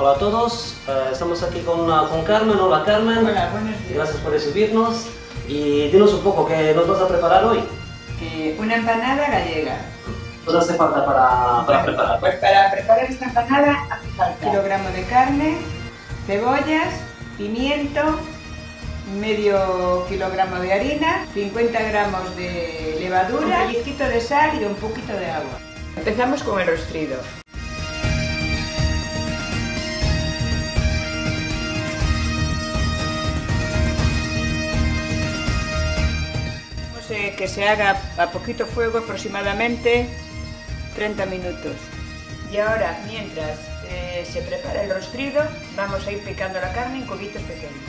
Hola a todos, estamos aquí con Carmen. Hola Carmen. Hola, buenos días. Gracias por recibirnos. Y dinos un poco, ¿qué nos vas a preparar hoy? Una empanada gallega. ¿Qué hace falta para preparar? Pues para preparar esta empanada hace falta 1 kilogramo de carne, cebollas, pimiento, medio kilogramo de harina, 50 gramos de levadura, un pellizquito de sal y un poquito de agua. Empezamos con el rostrido. Que se haga a poquito fuego, aproximadamente 30 minutos. Y ahora, mientras se prepara el rostrido, vamos a ir picando la carne en cubitos pequeños.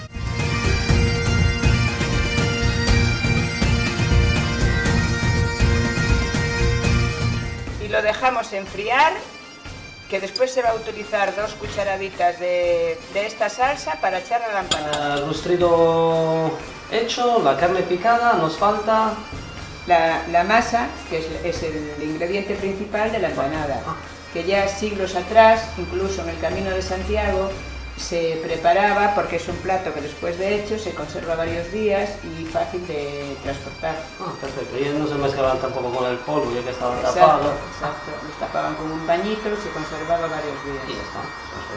Y lo dejamos enfriar, que después se va a utilizar 2 cucharaditas de esta salsa para echarla a la empanada. El rostrido hecho, la carne picada, nos falta la masa, que es el ingrediente principal de la empanada, que ya siglos atrás, incluso en el Camino de Santiago, se preparaba porque es un plato que después de hecho se conserva varios días y fácil de transportar. Perfecto, y no se mezclaban tampoco con el polvo, ya que estaba Exacto, tapado. exacto, los tapaban con un pañito y se conservaba varios días. Y ya está. Perfecto.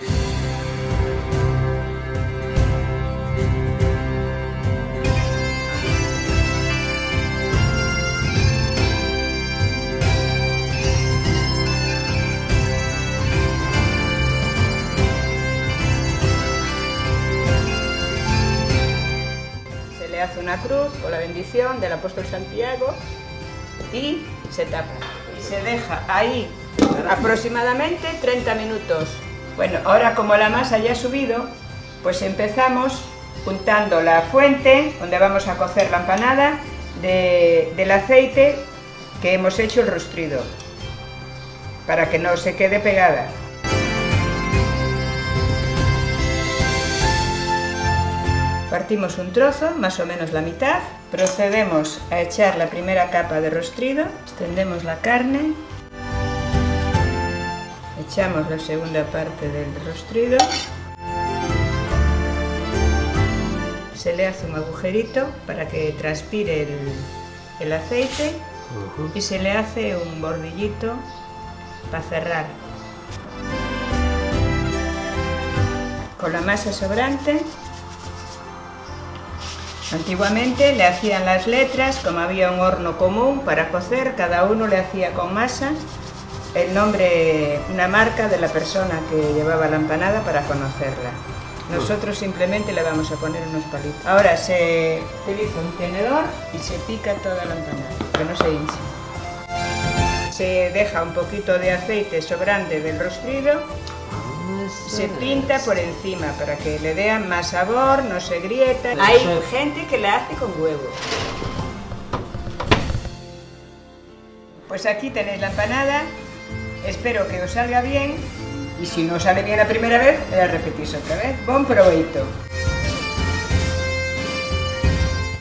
Hace una cruz o la bendición del apóstol Santiago y se tapa y se deja ahí aproximadamente 30 minutos. Bueno, ahora como la masa ya ha subido, pues empezamos untando la fuente donde vamos a cocer la empanada del aceite que hemos hecho el rostrido para que no se quede pegada. Partimos un trozo, más o menos la mitad, procedemos a echar la primera capa de rostrido, extendemos la carne, echamos la segunda parte del rostrido, se le hace un agujerito para que transpire el aceite y se le hace un bordillito para cerrar. Con la masa sobrante, antiguamente le hacían las letras, como había un horno común para cocer, cada uno le hacía con masa el nombre, una marca de la persona que llevaba la empanada para conocerla. Nosotros simplemente le vamos a poner unos palitos. Ahora se utiliza un tenedor y se pica toda la empanada, que no se hinche. Se deja un poquito de aceite sobrante del rostrido. Se pinta por encima para que le dé más sabor, no se grieta. Hay gente que la hace con huevo. Pues aquí tenéis la empanada, espero que os salga bien y si no os sale bien la primera vez, la repetís otra vez. Bon proveito.